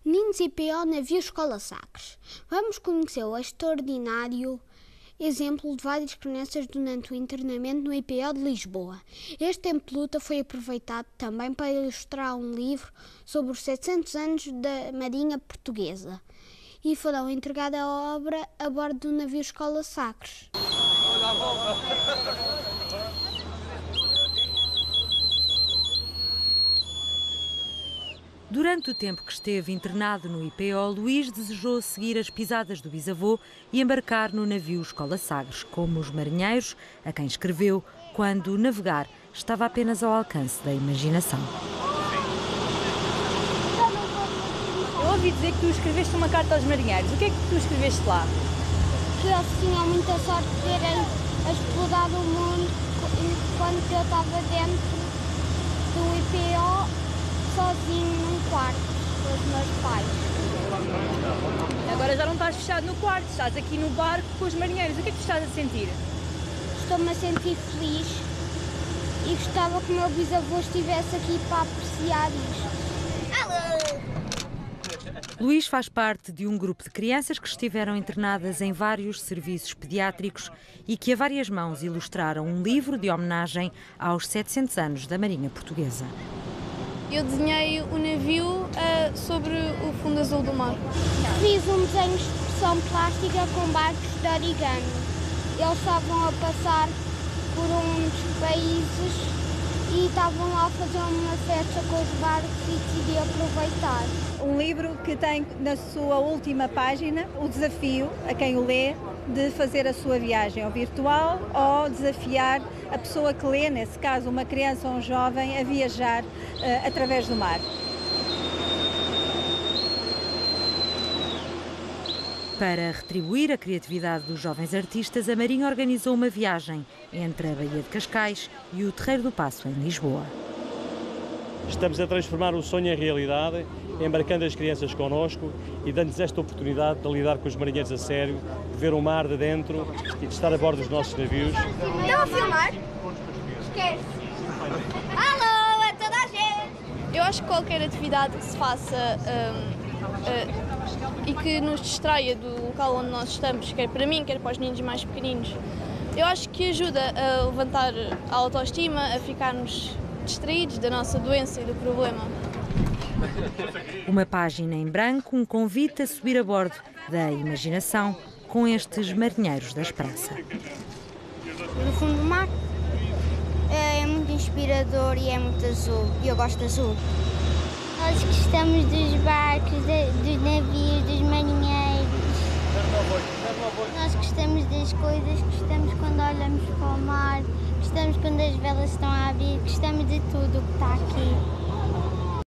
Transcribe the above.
Meninos IPO Navio Escola Sagres. Vamos conhecer o extraordinário exemplo de várias crianças durante o internamento no IPO de Lisboa. Este tempo de luta foi aproveitado também para ilustrar um livro sobre os 700 anos da Marinha Portuguesa e foram entregar a obra a bordo do navio Escola Sagres. Durante o tempo que esteve internado no IPO, Luís desejou seguir as pisadas do bisavô e embarcar no navio Escola Sagres, como os marinheiros, a quem escreveu, quando navegar estava apenas ao alcance da imaginação. Eu ouvi dizer que tu escreveste uma carta aos marinheiros. O que é que tu escreveste lá? Que eles tinham muita sorte de terem explorado o mundo enquanto eu estava dentro do IPO, sozinho num quarto com os meus pais. Agora já não estás fechado no quarto, estás aqui no barco com os marinheiros. O que é que tu estás a sentir? Estou-me a sentir feliz e gostava que o meu bisavô estivesse aqui para apreciar isto. Luís faz parte de um grupo de crianças que estiveram internadas em vários serviços pediátricos e que a várias mãos ilustraram um livro de homenagem aos 700 anos da Marinha Portuguesa. Eu desenhei o navio sobre o fundo azul do mar. Fiz um desenho de expressão plástica com barcos de origami. Eles estavam a passar por um dos países e estavam lá a fazer uma festa com os barcos e decidi aproveitar. Um livro que tem na sua última página o desafio a quem o lê de fazer a sua viagem ao virtual ou desafiar a pessoa que lê, nesse caso uma criança ou um jovem, a viajar através do mar. Para retribuir a criatividade dos jovens artistas, a Marinha organizou uma viagem entre a Baía de Cascais e o Terreiro do Paço, em Lisboa. Estamos a transformar o sonho em realidade, embarcando as crianças connosco e dando-lhes esta oportunidade de lidar com os marinheiros a sério, de ver o mar de dentro e de estar a bordo dos nossos navios. Estão a filmar? Esquece. Alô, é toda a gente! Eu acho que qualquer atividade que se faça e que nos distraia do local onde nós estamos, quer para mim, quer para os meninos mais pequeninos, eu acho que ajuda a levantar a autoestima, a ficarmos distraídos da nossa doença e do problema. Uma página em branco, um convite a subir a bordo da imaginação com estes marinheiros da esperança. No fundo do mar é muito inspirador e é muito azul. E eu gosto de azul. Nós gostamos dos barcos, dos navios, dos marinheiros. Nós gostamos das coisas, gostamos quando olhamos para o mar, gostamos quando as velas estão a abrir, gostamos de tudo o que está aqui.